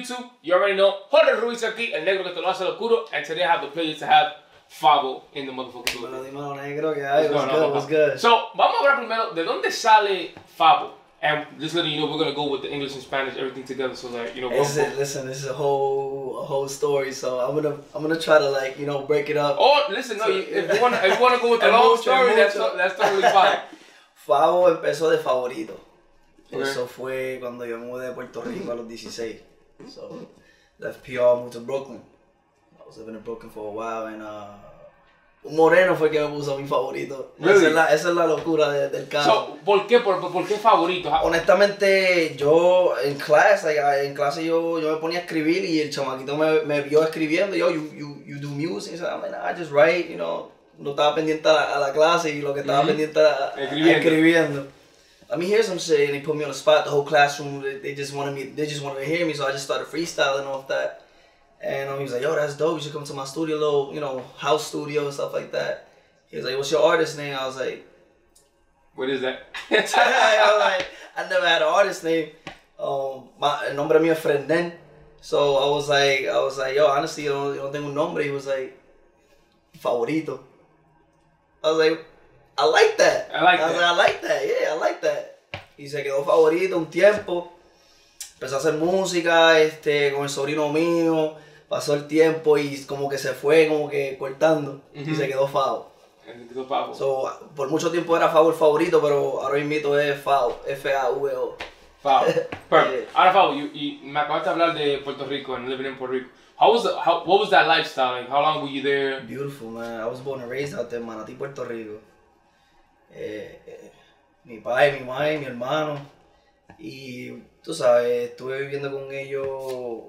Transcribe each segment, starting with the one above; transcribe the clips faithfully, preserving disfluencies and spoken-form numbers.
YouTube, you already know. Jorge Ruiz aquí, el negro que te lo hace locuro. And today I have the pleasure to have Fabo in the motherfucking Bueno, building. dímelo negro, que hay, what's going good, on, what's Fabo? good. So, vamos a hablar primero de dónde sale Fabo. And just letting you know, we're going to go with the English and Spanish, everything together, so that, you know, It's we're a, listen, this is a whole a whole story, so I'm gonna I'm gonna try to like you know break it up. Oh, listen, no, you, if you want to if you wanna go with the Es long mucho, story, es that's, mucho. that's totally fine. Fabo empezó de favorito. Okay. Eso fue cuando yo me mudé de Puerto Rico a los dieciséis. So left P R, moved to Brooklyn. I was living in Brooklyn for a while and uh, un moreno fue que me puso mi favorito. Really? Esa, es la, esa es la locura de, del caso. So, ¿por qué? ¿Por, por qué favorito? Honestamente, yo en clase, like, en clase yo, yo me ponía a escribir y el chamaquito me, me vio escribiendo. Yo, you, you, you do music. Y I'm like, nah, I just write, you know. No estaba pendiente a la, a la clase y lo que estaba Mm-hmm. pendiente a, a, Escribiendo. a escribiendo. Let me hear some shit, and they put me on the spot. The whole classroom, they, they just wanted me, they just wanted to hear me, so I just started freestyling off that. And um, he was like, yo, that's dope. You should come to my studio, little, you know, house studio and stuff like that. He was like, what's your artist name? I was like, What is that? I was like, I never had an artist name. Um, my, el nombre mío es Frenden. So I was like, I was like, yo, honestly, yo no, yo no tengo un nombre. He was like, favorito. I was like, I like that. I like I was that. like, I like that. Yeah, I like that. Y se quedó favorito un tiempo. Empezó a hacer música, este, con el sobrino mío. Pasó el tiempo y como que se fue, como que cortando. Ujú. Y se quedó Fabo. El Fabo. So, por mucho tiempo era Fabo el favorito, pero ahora mismo es Fabo, F A V O. Fabo. Perfect. Ahora, Fabo, you, you, me acabaste de hablar de Puerto Rico and living in Puerto Rico. How was the, how, what was that lifestyle? Like, how long were you there? Beautiful, man. I was born and raised out there en Manatí, Puerto Rico. Eh, eh, mi padre, mi madre, mi hermano. Y tú sabes, estuve viviendo con ellos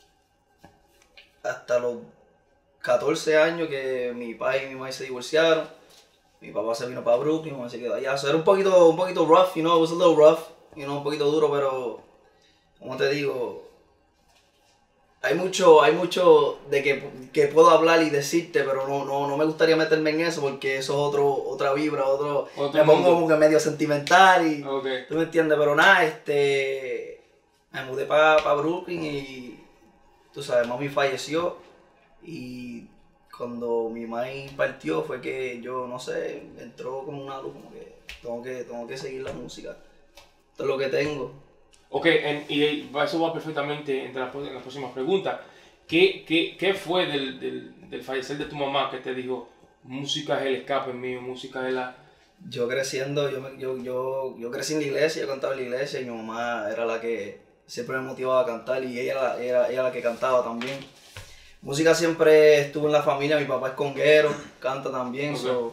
hasta los catorce años que mi padre y mi madre se divorciaron. Mi papá se vino para Brooklyn, mi mamá se quedó allá. So, era un poquito, un poquito rough, you know, it was a little rough, you know, un poquito duro, pero como te digo, hay mucho, hay mucho de que, que puedo hablar y decirte, pero no, no, no me gustaría meterme en eso porque eso es otro, otra vibra, otro, Otro me pongo mundo. como que medio sentimental y Okay. tú me entiendes, pero nada, este, me mudé para pa Brooklyn y tú sabes, mami falleció y cuando mi mãe partió fue que yo, no sé, me entró como una luz, como que tengo que, tengo que seguir la música, esto es lo que tengo. Ok, en, y eso va perfectamente entre las, en las próximas preguntas. ¿Qué, qué, qué fue del, del, del fallecer de tu mamá que te dijo, música es el escape mío, música es la... Yo creciendo, yo, me- yo, yo, yo crecí en la iglesia, yo cantaba en la iglesia y mi mamá era la que siempre me motivaba a cantar y ella era, era, ella la que cantaba también. Música siempre estuvo en la familia, mi papá es conguero, canta también, Ok. so,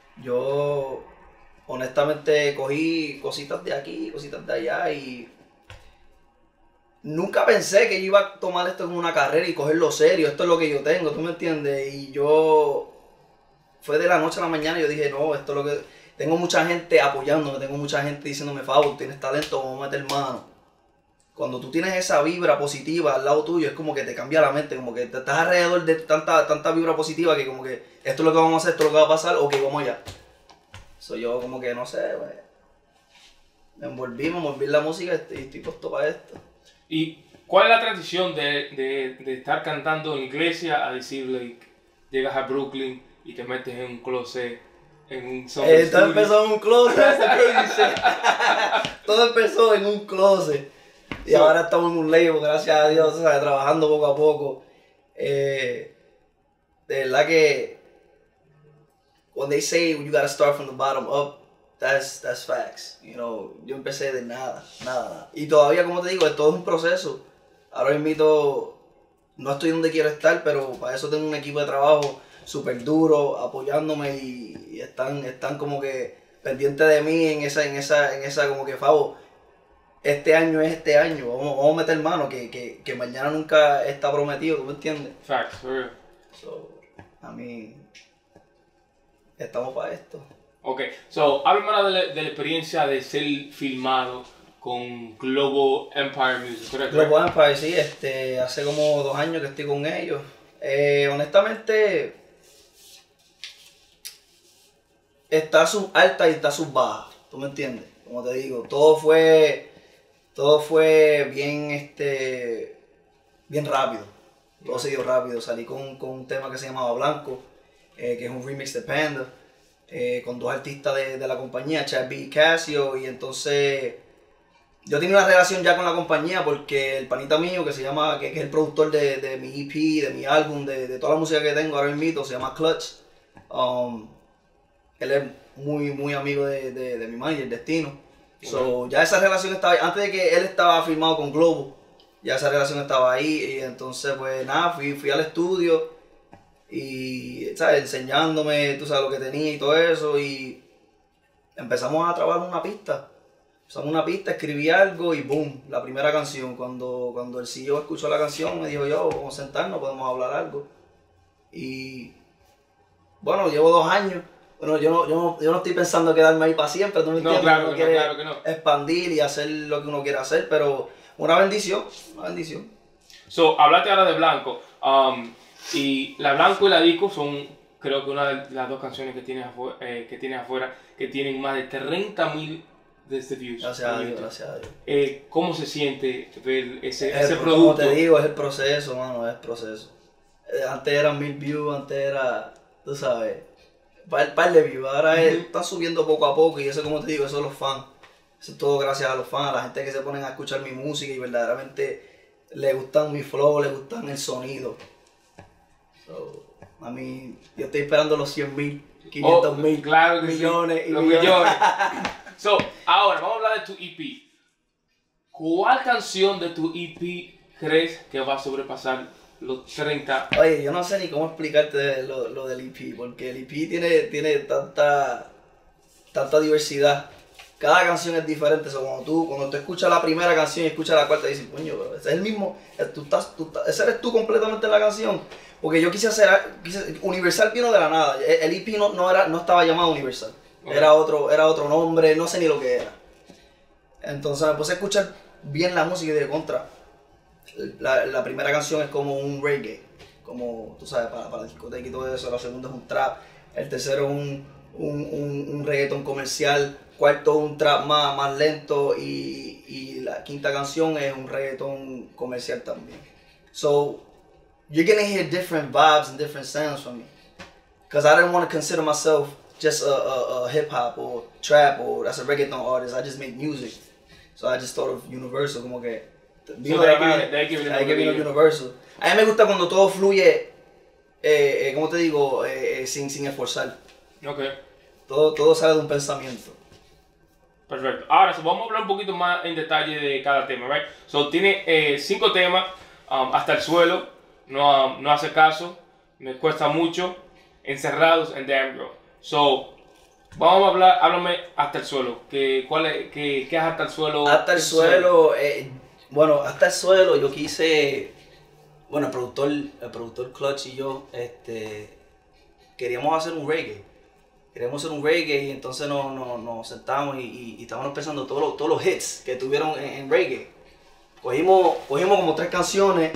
yo honestamente cogí cositas de aquí, cositas de allá y nunca pensé que yo iba a tomar esto como una carrera y cogerlo serio, esto es lo que yo tengo, ¿tú me entiendes? Y yo, fue de la noche a la mañana y yo dije, no, esto es lo que... Tengo mucha gente apoyándome, tengo mucha gente diciéndome, Fabo, tienes talento, vamos a meter mano. Cuando tú tienes esa vibra positiva al lado tuyo, es como que te cambia la mente, como que te estás alrededor de tanta, tanta vibra positiva que como que esto es lo que vamos a hacer, esto es lo que va a pasar, ok, vamos allá. Soy yo como que, no sé, pues, me envolví, me envolví en la música y estoy puesto para esto. ¿Y cuál es la transición de, de, de estar cantando en iglesia a decir, like, llegas a Brooklyn y te metes en un closet, en un summer Eh, todo studio? empezó en un closet, that's the crazy shit. Todo empezó en un closet. Y So- ahora estamos en un label, gracias a Dios, tú sabes, trabajando poco a poco. Eh, de verdad que when they say you gotta start from the bottom up, that's, that's facts. You know, yo empecé de nada, nada, nada. Y todavía, como te digo, es todo un proceso. Ahora invito, no estoy donde quiero estar, pero para eso tengo un equipo de trabajo súper duro, apoyándome y, y están, están como que pendientes de mí en esa, en esa, en esa como que Fabo, este año es este año, vamos, vamos a meter mano, que, que, que mañana nunca está prometido, ¿tú me entiendes? Facts, for real. So, a mí, estamos para esto. Ok, so, háblame ahora de la, de la experiencia de ser filmado con Global Empire Music, ¿correcto? Global Empire, sí, este, hace como dos años que estoy con ellos. Eh, honestamente, está sus altas y está sus bajas, ¿tú me entiendes? Como te digo, todo fue, todo fue bien, este, bien rápido. Todo se dio rápido. Salí con, con un tema que se llamaba Blanco, eh, que es un remix de Panda, eh, con dos artistas de, de la compañía, Chad B y Casio, y entonces yo tenía una relación ya con la compañía porque el panita mío, que se llama, que, que es el productor de, de mi E P, de mi álbum, de, de toda la música que tengo ahora mismo, se llama Clutch. Um, él es muy, muy amigo de, de, de mi manager, Destino. So, ya esa relación estaba ahí. Antes de que él estaba firmado con Globo, ya esa relación estaba ahí. Y entonces, pues nada, fui, fui al estudio y, ¿sabes? Enseñándome, tú sabes, lo que tenía y todo eso. Y empezamos a trabajar una pista. Empezamos una pista, escribí algo y boom, la primera canción. Cuando, cuando el C E O escuchó la canción, me dijo yo, vamos a sentarnos, podemos hablar algo. Y bueno, llevo dos años. Bueno, yo no, yo, no, yo no estoy pensando quedarme ahí para siempre, tú me entiendes, no, claro uno que quiere no, claro que no. expandir y hacer lo que uno quiere hacer, pero una bendición, una bendición. So, hablaste ahora de Blanco, um, y la Blanco y la Disco son, creo que una de las dos canciones que tienes afuera, eh, que tienes afuera, que tienen más de treinta mil desde views. Gracias a Dios, gracias a Dios. Eh, ¿Cómo se siente ver ese, Es, ese como producto? te digo, es el proceso, mano, es el proceso. Eh, Antes eran mil views, antes era, tú sabes, par, par de views. Ahora es- está subiendo poco a poco y eso, como te digo, eso es los fans. Eso es todo gracias a los fans, a la gente que se ponen a escuchar mi música y verdaderamente le gustan mi flow, le gustan el sonido. So, a mí, yo estoy esperando los cien mil, quinientos mil, claro que sí, millones y los millones. millones. So, ahora vamos a hablar de tu E P. ¿Cuál canción de tu E P crees que va a sobrepasar los treinta? Oye, yo no sé ni cómo explicarte lo, lo del E P, porque el E P tiene, tiene tanta, tanta diversidad. Cada canción es diferente. So, cuando, tú, cuando tú escuchas la primera canción y escuchas la cuarta, dices, coño, pero ese es el mismo. Tú estás, tú estás- ese eres tú completamente en la canción. Porque yo quise hacer. Quise, Universal vino de la nada. El, el E P no, no, era, no estaba llamado Universal. Era otro, era otro nombre, no sé ni lo que era. Entonces me puse a escuchar bien la música y de contra. La, la primera canción es como un reggae, como tú sabes, para, para la discoteca y todo eso. La segunda es un trap. El tercero es un, un, un, un reggaeton comercial. Cuarto un trap más, más lento. Y, y la quinta canción es un reggaeton comercial también. So, you're gonna hear different vibes and different sounds from me. Because I didn't want to consider myself just a, a, a hip hop or trap or as a reggaeton artist. I just make music. So I just thought of Universal, como que vino So, de de la ahí que nada. viene- de ahí que viene De ahí que lo que vino digo. Universal. A mí me gusta cuando todo fluye, eh, eh, como te digo, eh, eh, sin, sin esforzar. Ok, Todo, todo sale de un pensamiento. perfecto. Ahora, so, vamos a hablar un poquito más en detalle de cada tema, right? So, tiene eh, cinco temas, um, hasta el suelo, no, um, no hace caso, me cuesta mucho, encerrados en Damn Girl. So, vamos a hablar, háblame hasta el suelo. ¿Qué, cuál es, qué, qué es hasta el suelo? Hasta el ¿Qué suelo, eh, bueno, hasta el suelo yo quise, bueno, el productor, el productor Clutch y yo, este, queríamos hacer un reggae. Queríamos hacer un reggae y entonces nos, nos, nos sentamos y, y, y estábamos pensando todos los, todos los hits que tuvieron en, en reggae. Cogimos, cogimos como tres canciones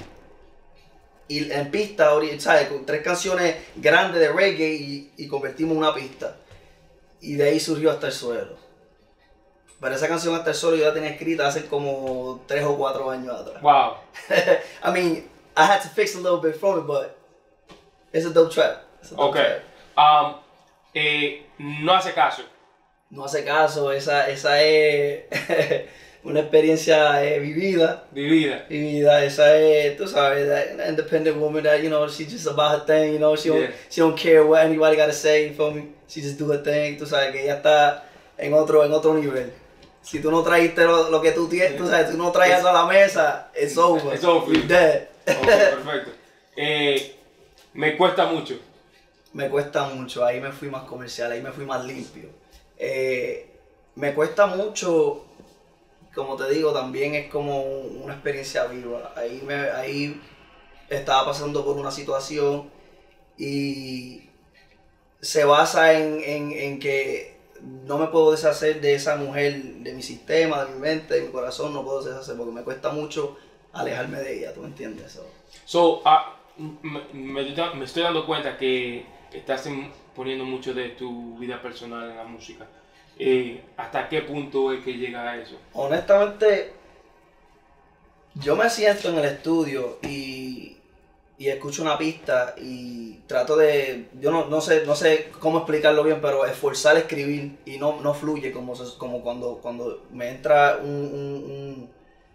y en pista, ori- ¿sabes? Con tres canciones grandes de reggae y, y convertimos una pista. Y de ahí surgió Hasta el Suelo. Pero esa canción Hasta el Suelo yo la tenía escrita hace como tres o cuatro años atrás. Wow. I mean, I had to fix a little bit from it, but it's a dope track. It's a dope Ok. track. Um, eh, no hace caso. No hace caso, esa, esa es una experiencia eh, vivida. Vivida. Vivida, esa es, tú sabes, that independent woman that, you know, she just about her thing, you know, she don't, Yeah. she don't care what anybody gotta say, you feel me? She just do her thing, tú sabes, que ella está en otro, en otro nivel. Si tú no trajiste lo, lo que tú tienes, tú sabes, tú no traes eso a la mesa, it's over. It's over. You're dead. Ok, perfecto. Eh, me cuesta mucho. Me cuesta mucho, ahí me fui más comercial, ahí me fui más limpio. Eh, me cuesta mucho, como te digo, también es como una experiencia viva. Ahí, me, ahí estaba pasando por una situación y se basa en, en, en que no me puedo deshacer de esa mujer, de mi sistema, de mi mente, de mi corazón, no puedo deshacer porque me cuesta mucho alejarme de ella, ¿tú me entiendes? So, So, ah, me, me, me estoy dando cuenta que estás en- poniendo mucho de tu vida personal en la música. Eh, ¿Hasta qué punto es que llega a eso? honestamente, Yo me siento en el estudio y, y escucho una pista y trato de, yo no, no sé no sé cómo explicarlo bien, pero esforzar a escribir y no, no fluye como, se- como cuando, cuando me entra un, un- un-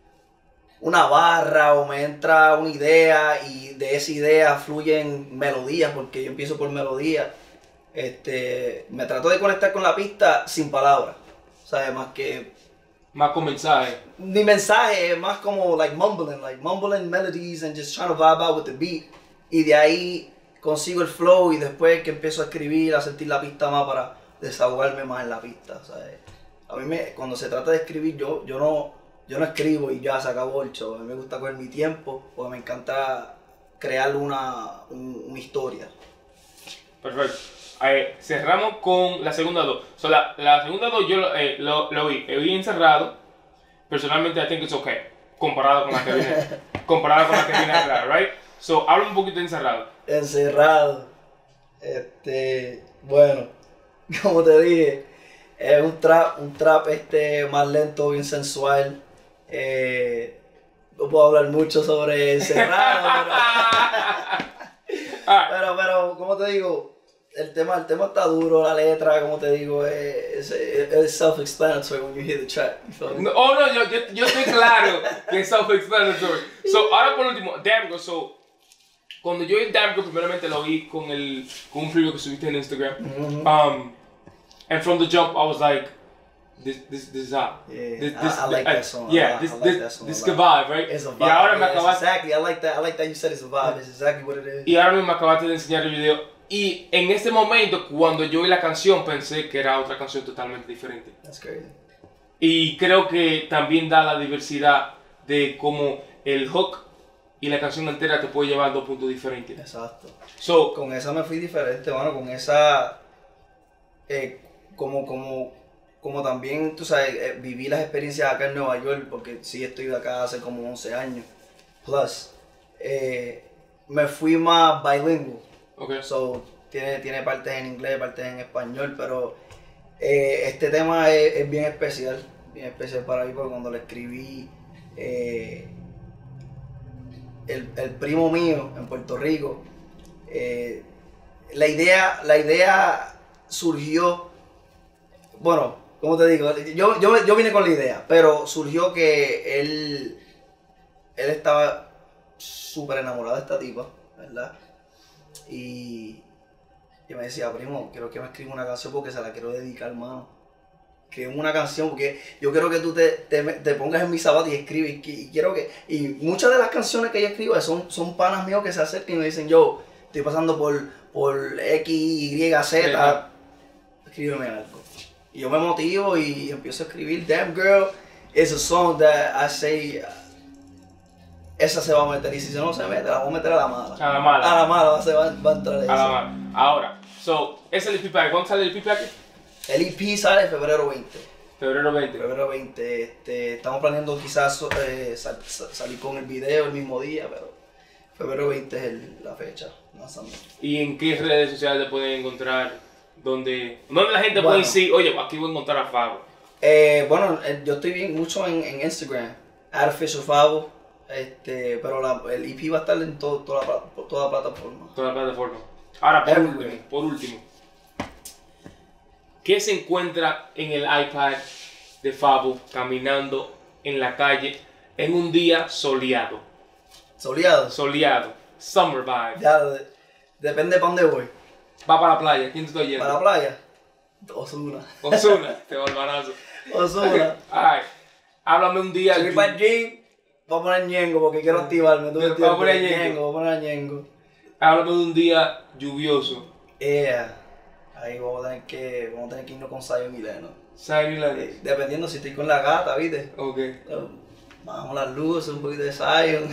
una barra o me entra una idea y de esa idea fluyen melodías porque yo empiezo por melodía. Este, me trato de conectar con la pista sin palabras, ¿sabes? Más que Más con mensaje. mi mensaje es más como like mumbling, like mumbling melodies and just trying to vibe out with the beat. Y de ahí consigo el flow y después que empiezo a escribir, a sentir la pista más para desahogarme más en la pista, ¿sabes? A mí me, cuando se trata de escribir, yo, yo no, yo no escribo y ya se acabó el show. A mí me gusta coger mi tiempo porque me encanta crear una, un- una historia. Perfecto. Eh, cerramos con la segunda dos. So, la, la segunda dos yo lo, eh, lo, lo vi, lo vi encerrado. Personalmente, I think it's okay. Comparado con la que viene, comparado con la que viene atrás, right? So, habla un poquito de encerrado. Encerrado. Este, bueno, como te dije, es un trap, un trap este más lento, bien sensual. Eh, no puedo hablar mucho sobre encerrado, pero, Ah, pero, pero, como te digo, el tema, el tema está duro, la letra, como te digo, es, es, es self-explanatory when you hear the track. You feel me? no, oh no, yo, yo, yo estoy claro que es self-explanatory. So, ahora por último, Damn Girl. So, cuando yo vi Damn Girl, primeramente lo vi con, el, con un preview que subiste en Instagram. Mhm. Um, and from the jump, I was like, this, this, this is hot. Yeah, this, I- this, I like uh, that song a Yeah, lot. this, I like this, that song a this lot. que vibe, right? It's a vibe. Y ahora me yeah, it's acabaste, exactly. I like that. I like that you said it's a vibe. It's exactly what it is. y ahora me acabaste de enseñar el video. Y en ese momento, cuando yo vi la canción, pensé que era otra canción totalmente diferente. That's crazy. Y creo que también da la diversidad de cómo el hook y la canción entera te puede llevar a dos puntos diferentes. Exacto. So, Con esa me fui diferente, bueno, con esa, eh, como, como, como también, tú sabes, eh, viví las experiencias acá en Nueva York, porque sí estoy de acá hace como once años, plus, eh, me fui más bilingüe, okay. so, tiene, tiene partes en inglés, partes en español, pero eh, este tema es, es bien especial, bien especial para mí, porque cuando lo escribí, eh, el, el primo mío en Puerto Rico, eh, la idea, la idea surgió, bueno, como te digo, yo, yo, yo vine con la idea, pero surgió que él, él estaba súper enamorado de esta tipa, ¿verdad? Y yo me decía, primo, quiero que me escriba una canción porque se la quiero dedicar, mano. Escribe una canción porque yo quiero que tú te, te, te pongas en mi zapato y escribes. Y, y quiero que, y muchas de las canciones que yo escribo son, son panas míos que se acercan y me dicen, yo estoy pasando por, por X, Y, Z, escríbeme algo. Y yo me motivo y empiezo a escribir. Damn Girl is a song that I say, uh, esa se va a meter. Y si no se mete, la voy a meter a la mala. A la mala. A la mala se va, va a entrar A esa. la mala. Ahora, so, ese es el E P pack. ¿Cuándo sale el E P pack? El E P sale en febrero veinte. Febrero veinte. Febrero veinte. Este, estamos planeando quizás eh, sal- sal- salir con el video el mismo día, pero febrero veinte es el- la fecha. lanzamiento. ¿Y en qué redes sociales te pueden encontrar? Donde, donde la gente Bueno. puede decir, oye, aquí voy a encontrar a Fabo. Eh, bueno, eh, yo estoy bien mucho en, en Instagram, Artificial Fabo, este, pero la- el E P va a estar en todo, toda, la, por toda plataforma. Toda la plataforma. Ahora, por Everywhere. último, por último. ¿Qué se encuentra en el iPad de Fabo caminando en la calle en un día soleado? Soleado. Soleado. Summer vibe. Ya, de- depende para dónde voy. Va para la playa. ¿Quién te está yendo? Para la playa, Ozuna. Ozuna. Te va al barazo. Ozuna. Ay, háblame un día. Si voy para el gym, voy a poner Ñengo porque quiero activarme. ¿Tú me Voy a entiendes? poner Ñengo. Ñengo, voy a poner Ñengo. Háblame de un día lluvioso. Yeah. Ahí vamos a tener que, vamos a tener que irnos con Zion y Leno. Zion Lennox. Eh, Dependiendo si estoy con la gata, ¿viste? Ok. Eh, Bajamos las luces, un poquito de Zion.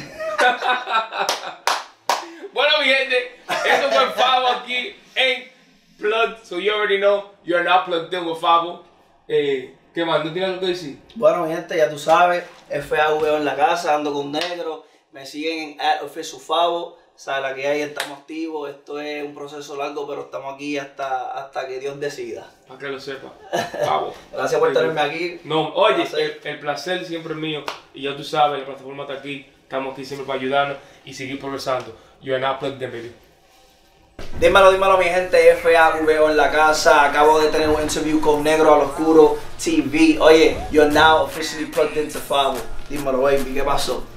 Bueno, mi gente, esto fue Fabo aquí en Plugged. So you already know, you are not plugged in with Fabo. Eh, ¿Qué más? ¿No tienes algo que decir? Bueno, mi gente, ya tú sabes, F A V en la casa, ando con negro. Me siguen en at official favo. Sabe la que hay, estamos activos. Esto es un proceso largo, pero estamos aquí hasta, hasta que Dios decida. Para que lo sepa. Favo. Gracias por tenerme aquí. No, oye, el, el placer siempre es mío. Y ya tú sabes, la plataforma está aquí. Estamos aquí siempre para ayudarnos y seguir progresando. You are not plugged in, baby. Dímelo, dímelo mi gente, F A V O en la casa. Acabo de tener un interview con Negro al Oscuro T V. Oye, you're now officially plugged into Favo. Dímelo, baby, ¿qué pasó?